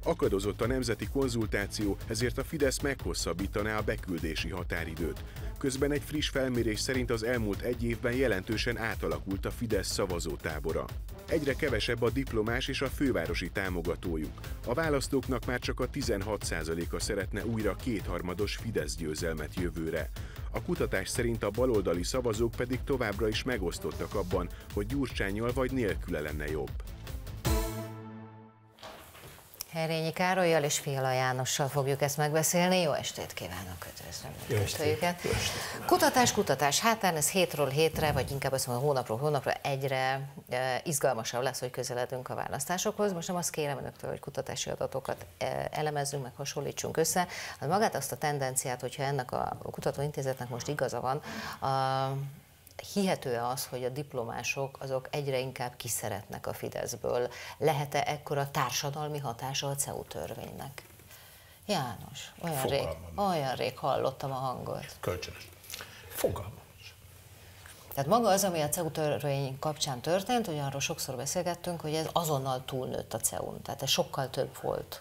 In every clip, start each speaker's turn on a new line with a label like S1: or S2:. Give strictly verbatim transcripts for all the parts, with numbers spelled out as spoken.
S1: Akadozott a nemzeti konzultáció, ezért a Fidesz meghosszabbítaná a beküldési határidőt. Közben egy friss felmérés szerint az elmúlt egy évben jelentősen átalakult a Fidesz szavazótábora. Egyre kevesebb a diplomás és a fővárosi támogatójuk. A választóknak már csak a tizenhat százaléka szeretne újra kétharmados Fidesz győzelmet jövőre. A kutatás szerint a baloldali szavazók pedig továbbra is megosztottak abban, hogy Gyurcsánnyal vagy nélküle lenne jobb.
S2: Herényi Károllyal és Fiala Jánossal fogjuk ezt megbeszélni. Jó estét kívánok, üdvözlöm őket. Kutatás, kutatás hátán ez hétről hétre, vagy inkább azt mondom, hónapról hónapra egyre e, izgalmasabb lesz, hogy közeledünk a választásokhoz. Most nem azt kérem önöktől, hogy kutatási adatokat e, elemezzünk, meg hasonlítsunk össze, hanem magát azt a tendenciát, hogyha ennek a kutatóintézetnek most igaza van, a, hihető-e az, hogy a diplomások azok egyre inkább kiszeretnek a Fideszből? Lehet-e ekkora társadalmi hatása a cé e u törvénynek? János, olyan rég, olyan rég hallottam a hangot.
S3: Kölcsönös. Fogalmam.
S2: Tehát maga az, ami a cé e u törvény kapcsán történt, hogy arról sokszor beszélgettünk, hogy ez azonnal túlnőtt a cé e u-n. Tehát ez sokkal több volt,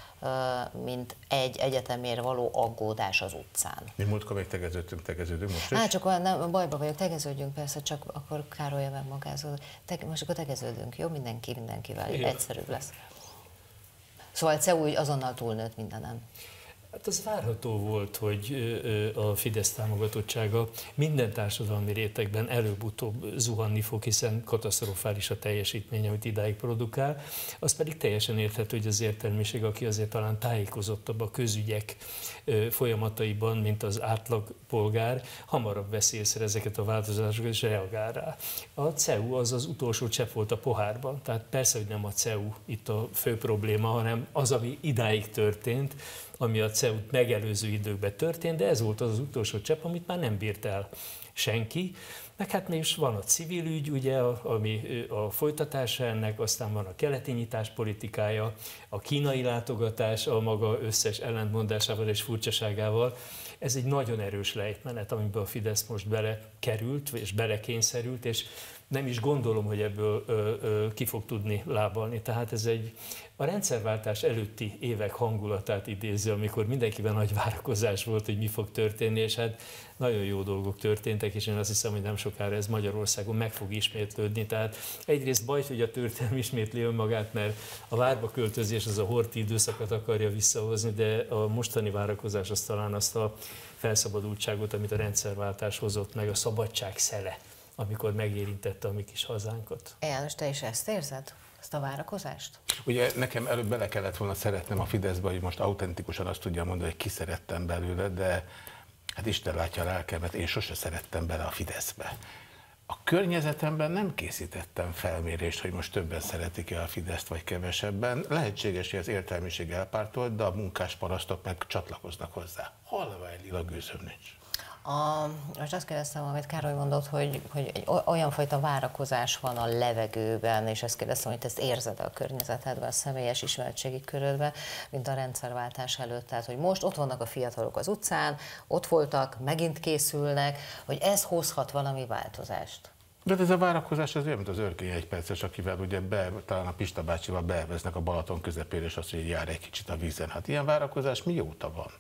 S2: mint egy egyetemért való aggódás az utcán.
S3: Mi múltkor még tegeződtünk, tegeződünk most is?
S2: Hát csak olyan, nem, bajba vagyok, tegeződjünk persze, csak akkor Károly megmagázol. Te, most akkor tegeződünk, jó? Mindenki mindenkivel, jó. Egyszerűbb lesz. Szóval a cé e u azonnal túlnőtt mindenem.
S4: Hát az várható volt, hogy a Fidesz támogatottsága minden társadalmi rétegben előbb-utóbb zuhanni fog, hiszen katasztrofális a teljesítmény, amit idáig produkál. Az pedig teljesen érthető, hogy az értelmiség, aki azért talán tájékozottabb a közügyek folyamataiban, mint az átlagpolgár, hamarabb veszi észre ezeket a változásokat és reagál rá. A cé e u az az utolsó csepp volt a pohárban, tehát persze, hogy nem a cé e u itt a fő probléma, hanem az, ami idáig történt, ami a cé e u-t megelőző időkben történt, de ez volt az, az utolsó csepp, amit már nem bírt el senki. Meg hát még is van a civil ügy, ugye, ami a folytatása ennek, aztán van a keleti nyitás politikája, a kínai látogatás a maga összes ellentmondásával és furcsaságával. Ez egy nagyon erős lejtmenet, amiben a Fidesz most belekerült, és belekényszerült, és nem is gondolom, hogy ebből ö, ö, ki fog tudni lábalni. Tehát ez egy a rendszerváltás előtti évek hangulatát idézi, amikor mindenkiben nagy várakozás volt, hogy mi fog történni, és hát nagyon jó dolgok történtek, és én azt hiszem, hogy nem sokára ez Magyarországon meg fog ismétlődni. Tehát egyrészt baj, hogy a történelem ismétli önmagát, mert a várba költözés az a horthy időszakot akarja visszahozni, de a mostani várakozás az talán azt a felszabadultságot, amit a rendszerváltás hozott meg, a szabadság szele, amikor megérintette a mi kis hazánkat.
S2: János, te is ezt érzed? Ezt a várakozást?
S3: Ugye nekem előbb bele kellett volna szeretnem a Fideszbe, hogy most autentikusan azt tudja mondani, hogy kiszerettem belőle, de hát Isten látja a lelkemet, én sose szerettem bele a Fideszbe. A környezetemben nem készítettem felmérést, hogy most többen szeretik-e a Fideszt, vagy kevesebben. Lehetséges, hogy az értelmiség elpártolt, de a munkásparasztok meg csatlakoznak hozzá. Halvány lila gőzöm nincs.
S2: A, most azt kérdeztem, amit Károly mondott, hogy, hogy egy olyan fajta várakozás van a levegőben, és ezt kérdeztem, hogy te ezt érzed a környezetedben, a személyes ismertségi körödben, mint a rendszerváltás előtt. Tehát, hogy most ott vannak a fiatalok az utcán, ott voltak, megint készülnek, hogy ez hozhat valami változást.
S3: De ez a várakozás az olyan, mint az örkény egyperces, akivel ugye be, talán a Pista bácsival beveznek a Balaton közepére, és azt, hogy jár egy kicsit a vízen. Hát ilyen várakozás mióta van?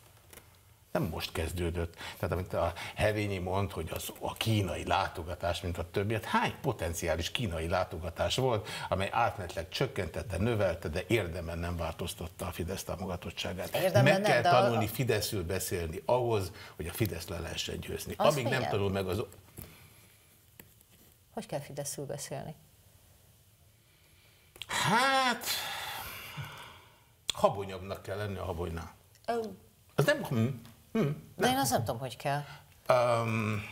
S3: Nem most kezdődött. Tehát amit a Herényi mond, hogy az, a kínai látogatás, mint a többi, hát hány potenciális kínai látogatás volt, amely átmenetleg csökkentette, növelte, de érdemen nem változtatta a Fidesz támogatottságát. Érdemen Meg kell nem, tanulni a... Fideszről beszélni ahhoz, hogy a Fidesz le lehessen győzni. Az Amíg nem tanul meg az...
S2: Hogy kell Fideszről beszélni?
S3: Hát... habonyabbnak kell lenni a habonynál.
S2: Oh.
S3: Az nem... Hm. Hmm,
S2: De én azt nem tudom, hogy kell.
S3: Um,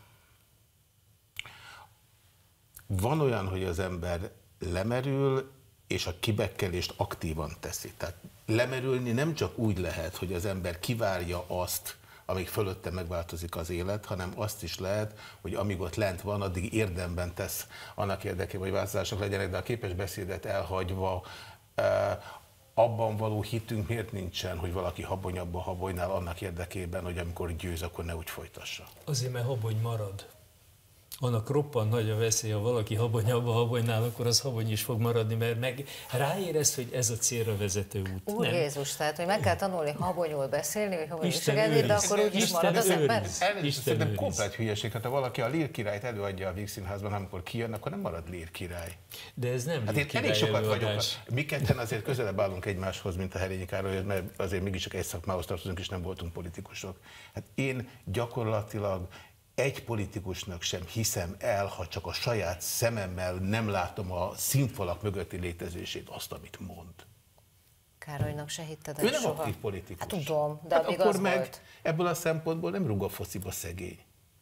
S3: van olyan, hogy az ember lemerül, és a kibekkelést aktívan teszi. Tehát lemerülni nem csak úgy lehet, hogy az ember kivárja azt, amíg fölötte megváltozik az élet, hanem azt is lehet, hogy amíg ott lent van, addig érdemben tesz annak érdekében, hogy változások legyenek, de a képes beszédet elhagyva, uh, abban való hitünk miért nincsen, hogy valaki habonyabb a habonynál annak érdekében, hogy amikor győz, akkor ne úgy folytassa?
S4: Azért, mert habony marad. Annak roppant nagy a veszély, ha valaki habonyabb a habonynál, akkor az habony is fog maradni, mert meg ráérez, hogy ez a célra vezető út.
S2: Úr Jézus, tehát, hogy meg kell tanulni habonyul beszélni, vagy habonyul viselkedni, de akkor úgy is marad az ember.
S3: Szerintem komplet hülyeség, tehát ha valaki a Lír királyt előadja a Vígszínházban, amikor kijön, akkor nem marad Lír király.
S4: De ez nem
S3: hát
S4: Lír király elég sokat vagyunk.
S3: Mi ketten azért közelebb állunk egymáshoz, mint a Herényi Károly, mert azért mégiscsak egy szakmához tartozunk, és nem voltunk politikusok. Hát én gyakorlatilag egy politikusnak sem hiszem el, ha csak a saját szememmel nem látom a színfalak mögötti létezését, azt, amit mond.
S2: Károlynak se hitted el
S3: ő nem
S2: soha?
S3: aktív politikus.
S2: Hát tudom, de
S3: hát
S2: addig
S3: akkor
S2: az
S3: meg
S2: volt.
S3: Ebből a szempontból nem rúg a fociba szegény.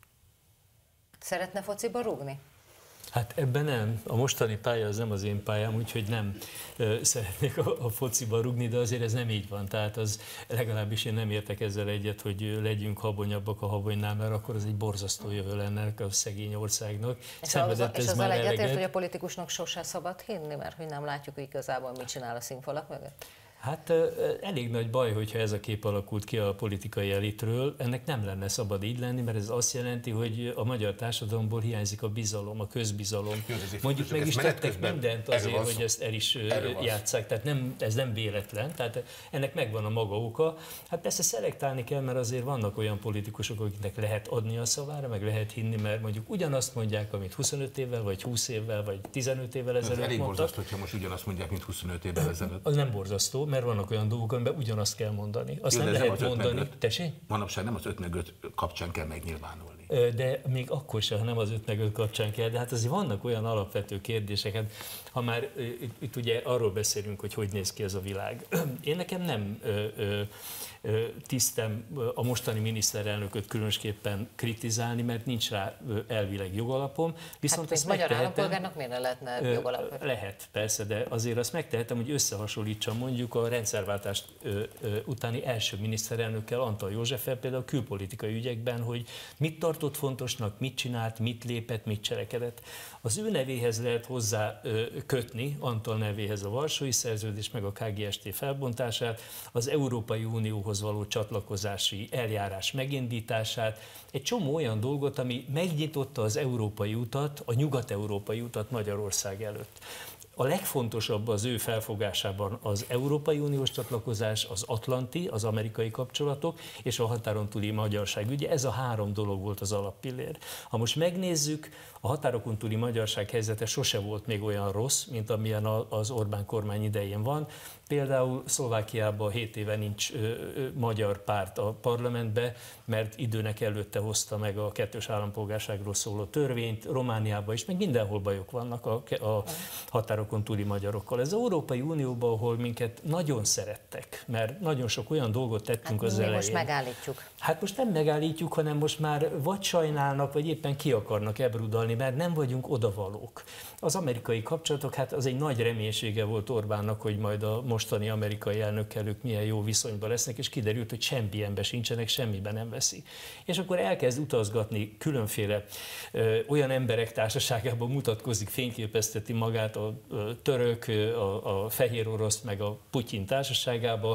S2: Szeretne fociba rúgni?
S4: Hát ebben nem. A mostani pálya az nem az én pályám, úgyhogy nem ö, szeretnék a, a fociba rugni, de azért ez nem így van. Tehát az legalábbis én nem értek ezzel egyet, hogy legyünk habonyabbak a habonynál, mert akkor az egy borzasztó jövő lenne a szegény országnak.
S2: És az, és azzal egyetért, hogy a politikusnak sose szabad hinni, mert hogy nem látjuk igazából, mit csinál a színfalak mögött?
S4: Hát elég nagy baj, hogyha ez a kép alakult ki a politikai elitről. Ennek nem lenne szabad így lenni, mert ez azt jelenti, hogy a magyar társadalomból hiányzik a bizalom, a közbizalom. Jó, Mondjuk meg is tettek mindent azért, hogy ezt el is játsszák, tehát nem, ez nem véletlen, tehát ennek megvan a maga oka. Hát persze szelektálni kell, mert azért vannak olyan politikusok, akiknek lehet adni a szavára, meg lehet hinni, mert mondjuk ugyanazt mondják, amit huszonöt évvel, vagy húsz évvel, vagy tizenöt évvel ezelőtt mondtak.
S3: Elég borzasztó, hogyha most ugyanazt mondják, mint huszonöt évvel ezelőtt.
S4: Az nem borzasztó, mert vannak olyan dolgok, amiben ugyanazt kell mondani. Azt jó, nem lehet nem mondani. Tessék?
S3: Manapság nem az öt meg öt kapcsán kell megnyilvánulni.
S4: De még akkor sem, ha nem az öt meg öt kapcsán kell, de hát azért vannak olyan alapvető kérdések. Hát, ha már itt, itt ugye arról beszélünk, hogy hogy néz ki ez a világ. Én nekem nem ö, ö, tisztem a mostani miniszterelnököt különösképpen kritizálni, mert nincs rá elvileg jogalapom. Viszont
S2: hát, ezt magyar állampolgárnak miért ne lehetne jogalap?
S4: Lehet, persze, de azért azt megtehetem, hogy összehasonlítsam mondjuk a rendszerváltást utáni első miniszterelnökkel, Antall Józseffel például a külpolitikai ügyekben, hogy mit tartott fontosnak, mit csinált, mit lépett, mit cselekedett. Az ő nevéhez lehet hozzá kötni, Antall nevéhez a Varsói Szerződés, meg a ká gé es té felbontását, az Európai Unióhoz való csatlakozási eljárás megindítását, egy csomó olyan dolgot, ami megnyitotta az európai utat, a nyugat-európai utat Magyarország előtt. A legfontosabb az ő felfogásában az Európai Uniós csatlakozás, az atlanti, az amerikai kapcsolatok és a határon túli magyarság ügye. Ez a három dolog volt az alappillér. Ha most megnézzük, a határokon túli magyarság helyzete sose volt még olyan rossz, mint amilyen az Orbán kormány idején van. Például Szlovákiában hét éve nincs ö, ö, magyar párt a parlamentbe, mert időnek előtte hozta meg a kettős állampolgárságról szóló törvényt, Romániában is, meg mindenhol bajok vannak a, a határokon túli magyarokkal. Ez az Európai Unióban, ahol minket nagyon szerettek, mert nagyon sok olyan dolgot tettünk hát az elején.
S2: Most megállítjuk.
S4: Hát most nem megállítjuk, hanem most már vagy sajnálnak, vagy éppen ki akarnak ebrudalni, mert nem vagyunk odavalók. Az amerikai kapcsolatok, hát az egy nagy reménysége volt Orbánnak, hogy majd a mostani amerikai elnökkel ők milyen jó viszonyban lesznek, és kiderült, hogy semmilyenben sincsenek, semmiben nem veszi. És akkor elkezd utazgatni különféle ö, olyan emberek társaságában, mutatkozik, fényképezteti magát a, a török, a, a fehér orosz, meg a Putyin társaságába,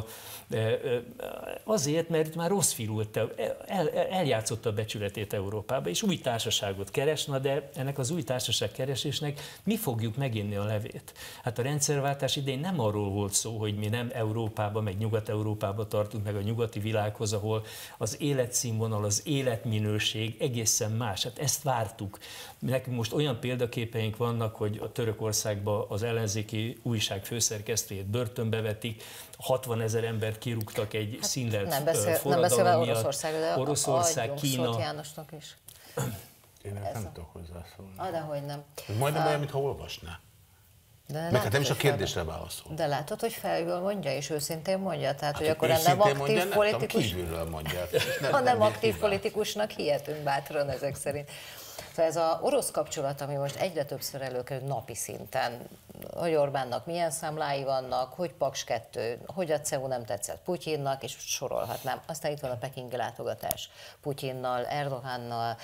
S4: azért, mert már rossz fiúlt, el, el, eljátszotta a becsületét Európába, és új társaságot keresne, de ennek az új társaság keresésnek mi fogjuk meginni a levét. Hát a rendszerváltás idején nem arról volt szó, hogy mi nem Európába, meg Nyugat-Európába tartunk, meg a nyugati világhoz, ahol az életszínvonal, az életminőség egészen más. Hát ezt vártuk. Nekünk most olyan példaképeink vannak, hogy a Törökországban az ellenzéki újság főszerkesztőjét börtönbe vetik, hatvanezer embert kirúgtak egy hát színlelt
S2: nem beszél,
S4: forradalom
S2: nem
S4: miatt.
S2: Oroszország, de
S4: Oroszország, Kína.
S2: Jánosnak is.
S3: Én nem tudok hozzászólni.
S2: Ah, dehogy nem.
S3: Majdnem olyan, mintha olvasná. De meg hát nem is a kérdésre válaszol.
S2: De látod, hogy felül mondja, és őszintén mondja, tehát hát, hogy akkor nem aktív
S3: mondja,
S2: politikus.
S3: Nem, kívülről mondja.
S2: Nem, ha nem, nem aktív kíván. Politikusnak hihetünk bátran ezek szerint. Szóval ez az orosz kapcsolat, ami most egyre többször előkerül napi szinten, hogy Orbánnak milyen számlái vannak, hogy Paks kettő, hogy a cé e u nem tetszett Putyinnak, és sorolhatnám. Aztán itt van a pekingi látogatás Putyinnal, Erdogannal,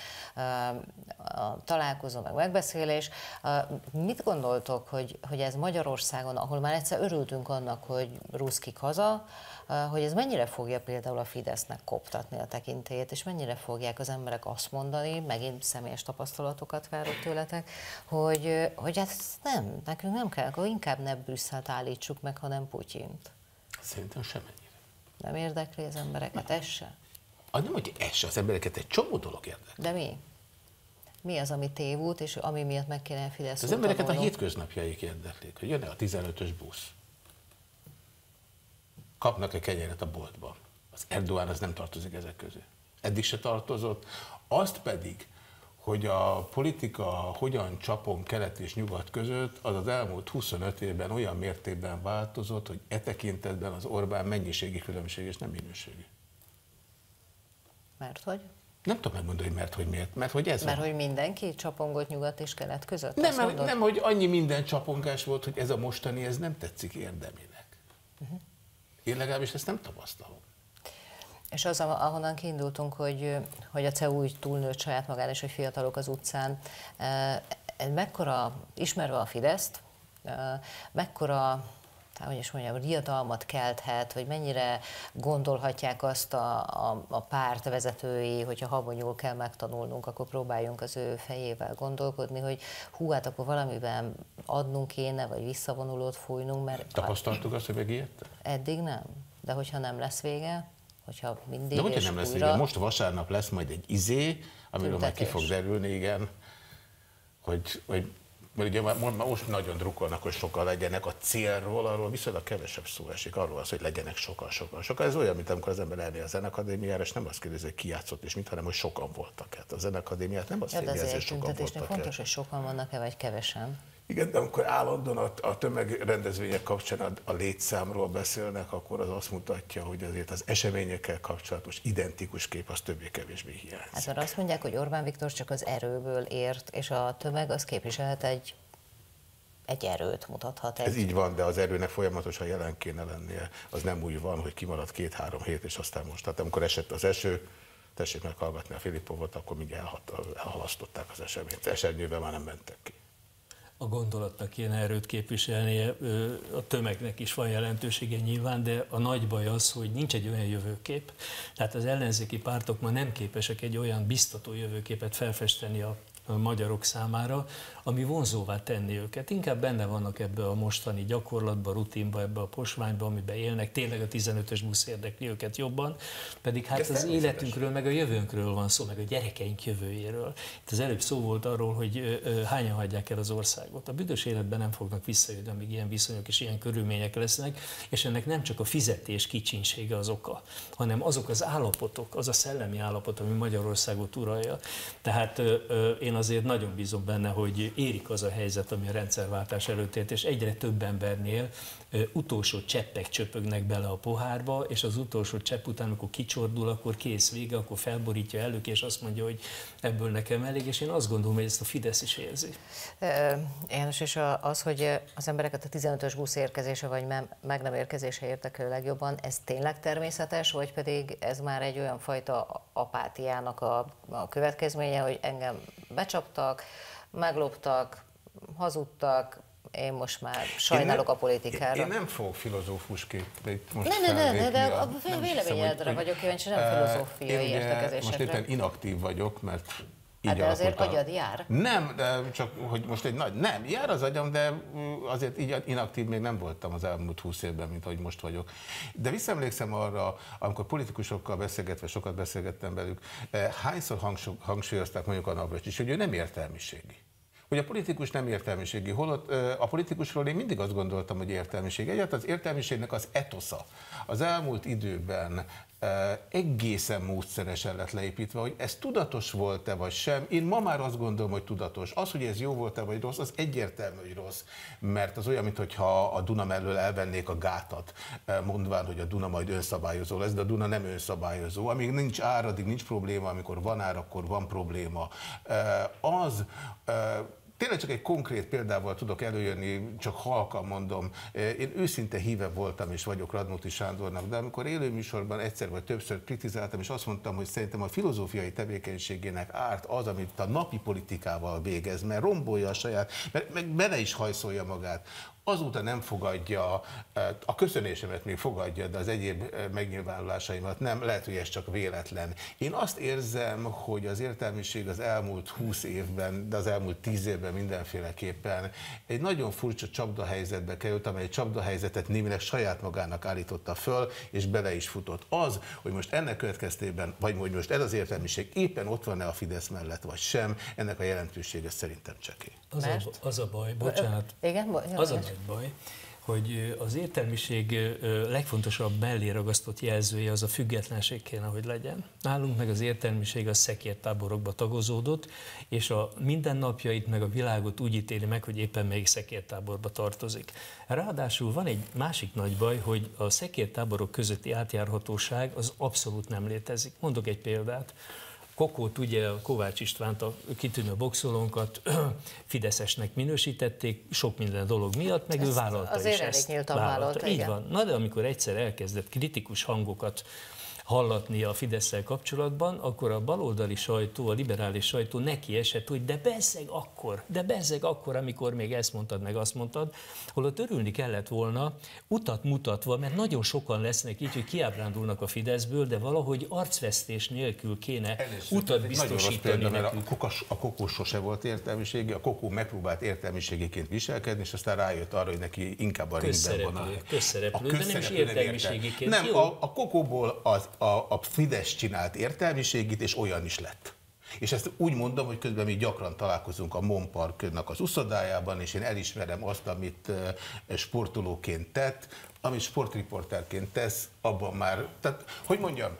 S2: a találkozó, meg megbeszélés. Mit gondoltok, hogy, hogy ez Magyarországon, ahol már egyszer örültünk annak, hogy ruszkik haza, hogy ez mennyire fogja például a Fidesznek koptatni a tekintélyét, és mennyire fogják az emberek azt mondani, megint személyes személyes tapasztalatokat várok tőletek, hogy, hogy hát nem, nekünk nem kell, akkor inkább ne Brüsszelt állítsuk meg, hanem Putyint.
S3: Szerintem semennyire.
S2: Nem érdekli az embereket, ez se?
S3: Ah, nem, hogy ez se, az embereket egy csomó dolog érdekli.
S2: De mi? Mi az, ami tévút, és ami miatt meg kéne Fidesz?
S3: Az embereket a hétköznapjaik érdeklik, hogy jön-e a tizenötös busz. Kapnak-e kenyeret a boltban. Az Erdoğan az nem tartozik ezek közé. Eddig se tartozott. Azt pedig, hogy a politika hogyan csapon kelet és nyugat között, az az elmúlt huszonöt évben olyan mértékben változott, hogy e tekintetben az Orbán mennyiségi különbség és nem minőségi.
S2: Mert hogy?
S3: Nem tudom megmondani, hogy mert hogy miért. Mert hogy ez
S2: Mert
S3: van.
S2: hogy mindenki csapongott nyugat és kelet között?
S3: Nem, mert, nem, hogy annyi minden csapongás volt, hogy ez a mostani, ez nem tetszik érdemileg. Uh-huh. Én legalábbis ezt nem tapasztalom.
S2: És az, ahonnan kiindultunk, hogy, hogy a cé e u úgy túlnőtt saját magán, és hogy fiatalok az utcán, mekkora, ismerve a Fideszt, mekkora, hogy is mondjam, riadalmat kelthet, vagy mennyire gondolhatják azt a, a, a párt vezetői, hogyha habonyul kell megtanulnunk, akkor próbáljunk az ő fejével gondolkodni, hogy hú, hát akkor valamiben adnunk kéne, vagy visszavonulót fújnunk, mert...
S3: Tapasztaltuk azt, hogy megijedte?
S2: Eddig nem, de hogyha nem lesz vége, hogyha mindig
S3: de hogyha
S2: és
S3: nem lesz
S2: újra...
S3: vége, most vasárnap lesz majd egy izé, amiről majd ki fog derülni, igen, hogy... hogy mert ugye már most nagyon drukkolnak, hogy sokan legyenek a célról, arról viszonylag kevesebb szó esik, arról az, hogy legyenek sokan, sokan, sokan. Ez olyan, mint amikor az ember elmegy a Zenekadémiára, és nem azt kérdezi, hogy ki játszott és mit, hanem hogy sokan voltak. Hát a Zenekadémiát nem azt kérdezi, hogy sokan voltak.
S2: Fontos, hogy sokan vannak-e, vagy kevesen.
S3: Igen, de amikor állandóan a, a tömegrendezvények kapcsán a, a létszámról beszélnek, akkor az azt mutatja, hogy azért az eseményekkel kapcsolatos identikus kép az többé-kevésbé hiányzik.
S2: Hát mert azt mondják, hogy Orbán Viktor csak az erőből ért, és a tömeg az képviselhet egy, egy erőt, mutathat. Egy...
S3: Ez így van, de az erőnek folyamatosan jelen kéne lennie. Az nem úgy van, hogy kimaradt két-három hét, és aztán most. Tehát amikor esett az eső, tessék meghallgatni a Filippovot, akkor mindjárt elhalasztották az eseményt. Esernyőben már nem mentek ki.
S4: A gondolatnak kéne erőt képviselnie, a tömegnek is van jelentősége nyilván, de a nagy baj az, hogy nincs egy olyan jövőkép. Tehát az ellenzéki pártok ma nem képesek egy olyan biztató jövőképet felfesteni a a magyarok számára, ami vonzóvá tenni őket. Inkább benne vannak ebbe a mostani gyakorlatba, rutinba, ebbe a posványba, amiben élnek. Tényleg a tizenötös busz érdekli őket jobban, pedig hát az életünkről, meg a jövőnkről van szó, meg a gyerekeink jövőjéről. Itt az előbb szó volt arról, hogy hányan hagyják el az országot. A büdös életben nem fognak visszajönni, amíg ilyen viszonyok és ilyen körülmények lesznek, és ennek nem csak a fizetés kicsinsége az oka, hanem azok az állapotok, az a szellemi állapot, ami Magyarországot uralja. Tehát én Én azért nagyon bízom benne, hogy érik az a helyzet, ami a rendszerváltás előtt ért, és egyre több embernél utolsó cseppek csöpögnek bele a pohárba, és az utolsó csepp után, amikor kicsordul, akkor kész vége, akkor felborítja elők, és azt mondja, hogy ebből nekem elég, és én azt gondolom, hogy ezt a Fidesz is érzi.
S2: János, és az, hogy az embereket a tizenötös busz érkezése, vagy meg nem érkezése érdekel legjobban, ez tényleg természetes, vagy pedig ez már egy olyan fajta apátiának a, a következménye, hogy engem becsaptak, megloptak, hazudtak, én most már sajnálok
S3: nem,
S2: a politikára.
S3: Én, én nem fogok filozófusként itt most
S2: Ne, ne, ne, de a
S3: véleményedre
S2: vagyok kíváncsi, nem filozófiai értekezésekre.
S3: Most éppen inaktív vagyok, mert így
S2: hát de azért
S3: a...
S2: agyad jár?
S3: Nem, de csak, hogy most egy nagy... Nem, jár az agyam, de azért így inaktív még nem voltam az elmúlt húsz évben, mint ahogy most vagyok. De visszaemlékszem arra, amikor politikusokkal beszélgetve, sokat beszélgettem velük, hányszor hangsúlyozták mondjuk a Navracsics, hogy ő nem értelmiségi. Hogy a politikus nem értelmiségi, holott a politikusról én mindig azt gondoltam, hogy értelmiség. Egyáltalán az értelmiségnek az etosza az elmúlt időben egészen módszeresen lett leépítve, hogy ez tudatos volt-e vagy sem. Én ma már azt gondolom, hogy tudatos. Az, hogy ez jó volt-e vagy rossz, az egyértelmű, hogy rossz. Mert az olyan, mintha a Duna mellől elvennék a gátat, mondván, hogy a Duna majd önszabályozó lesz, de a Duna nem önszabályozó. Amíg nincs ár, addig nincs probléma, amikor van ár, akkor van probléma. Az... Tényleg csak egy konkrét példával tudok előjönni, csak halkan mondom. Én őszinte híve voltam és vagyok Radnóti Sándornak, de amikor élőműsorban egyszer vagy többször kritizáltam, és azt mondtam, hogy szerintem a filozófiai tevékenységének árt az, amit a napi politikával végez, mert rombolja a saját, mert meg bele is hajszolja magát. azóta nem fogadja, a köszönésemet még fogadja, de az egyéb megnyilvánulásaimat nem, lehet, hogy ez csak véletlen. Én azt érzem, hogy az értelmiség az elmúlt húsz évben, de az elmúlt tíz évben mindenféleképpen egy nagyon furcsa csapdahelyzetbe került, amely csapdahelyzetet némileg saját magának állította föl, és bele is futott. Az, hogy most ennek következtében, vagy hogy most ez az értelmiség éppen ott van-e a Fidesz mellett, vagy sem, ennek a jelentősége szerintem csekély.
S4: Az, a, az a baj, bocsánat,
S2: Igen, bo
S4: az a nagy baj, hogy az értelmiség legfontosabb mellé ragasztott jelzője az a függetlenség kéne, hogy legyen. Nálunk meg az értelmiség a szekértáborokba tagozódott, és a mindennapjait meg a világot úgy ítéli meg, hogy éppen melyik szekértáborba tartozik. Ráadásul van egy másik nagy baj, hogy a szekértáborok közötti átjárhatóság az abszolút nem létezik. Mondok egy példát. Kokót, ugye a Kovács Istvánt, a kitűnő boxolónkat fideszesnek minősítették, sok minden dolog miatt, meg ezt ő vállalta is ezt. Vállalta. Így van. Na de amikor egyszer elkezdett kritikus hangokat hallatni a Fidesszel kapcsolatban, akkor a baloldali sajtó, a liberális sajtó neki esett, hogy de bezzeg akkor, de bezzeg akkor, amikor még ezt mondtad, meg azt mondtad, holott örülni kellett volna, utat mutatva, mert nagyon sokan lesznek így, hogy kiábrándulnak a Fideszből, de valahogy arcvesztés nélkül kéne Elnézést, utat biztosítani nekünk.
S3: A, a Kokó sose volt értelmiségi, a Kokó megpróbált értelmiségiként viselkedni, és aztán rájött arra, hogy neki inkább a ringben van a...
S4: Közszereplő, de nem is értelmiségiként.
S3: Nem, a, a Kokóból az A, a Fidesz csinált értelmiségit, és olyan is lett. És ezt úgy mondom, hogy közben mi gyakran találkozunk a Mon Parknak az uszodájában, és én elismerem azt, amit sportolóként tett, amit sportriporterként tesz, abban már, tehát, hogy mondjam,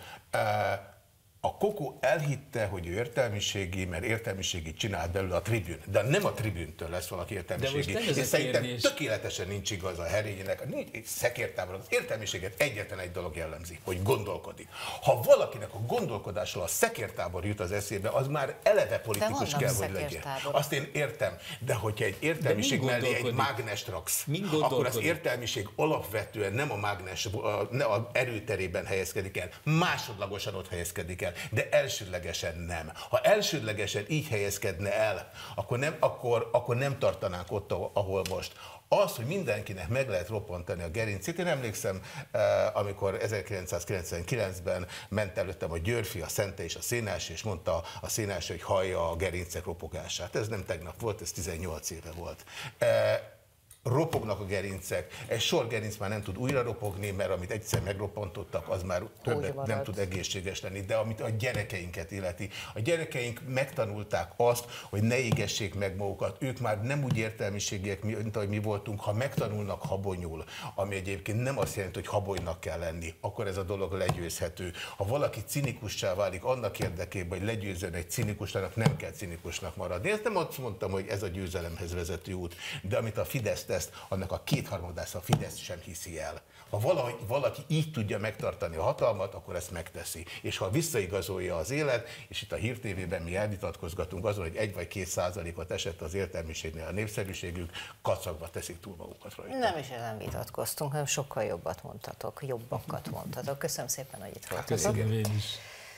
S3: a Kokó elhitte, hogy ő értelmiségi, mert értelmiségi csinált belőle a Tribün. De nem a Tribüntől lesz valaki értelmiségi. És szerintem tökéletesen nincs igaz a Herényének. Egy szekértábor, az értelmiséget egyetlen egy dolog jellemzi, hogy gondolkodik. Ha valakinek a gondolkodásról a szekértábor jut az eszébe, az már eleve politikus kell, hogy legyen. Azt én értem. De hogyha egy értelmiség mellé egy mágnest raksz, akkor az értelmiség alapvetően nem a mágnes a erőterében helyezkedik el, másodlagosan ott helyezkedik el. De elsődlegesen nem. Ha elsődlegesen így helyezkedne el, akkor nem, akkor, akkor nem tartanánk ott, ahol most. Az, hogy mindenkinek meg lehet roppantani a gerincét, én emlékszem, amikor ezerkilencszázkilencvenkilencben ment előttem a Györfi, a Szente és a Szénási, és mondta a Szénási, hogy hallja a gerincek ropogását. Ez nem tegnap volt, ez tizennyolc éve volt. Ropognak a gerincek, egy sor gerinc már nem tud újra ropogni, mert amit egyszer megroppantottak, az már többet nem tud egészséges lenni, de amit a gyerekeinket illeti. A gyerekeink megtanulták azt, hogy ne égessék meg magukat, ők már nem úgy értelmiségiek, mint ahogy mi voltunk, ha megtanulnak habonyul, ami egyébként nem azt jelenti, hogy habonynak kell lenni, akkor ez a dolog legyőzhető. Ha valaki cinikussá válik annak érdekében, hogy legyőzön egy cinikusnak, nem kell cinikusnak maradni. Ezt nem azt mondtam, hogy ez a győzelemhez vezető út, de amit a Fidesz tesz, annak a kétharmadása a Fidesz sem hiszi el. Ha valahogy valaki így tudja megtartani a hatalmat, akkor ezt megteszi. És ha visszaigazolja az élet, és itt a Hír té vében mi elvitatkozgatunk azon, hogy egy vagy két százalékot esett az értelmiségnél a népszerűségük, kacagba teszik túl magukat rajta.
S2: Nem is ezen vitatkoztunk, hanem sokkal jobbat mondhatok, jobbakat mondhatok. Köszönöm szépen, hogy itt voltatok.
S4: Köszönöm én is.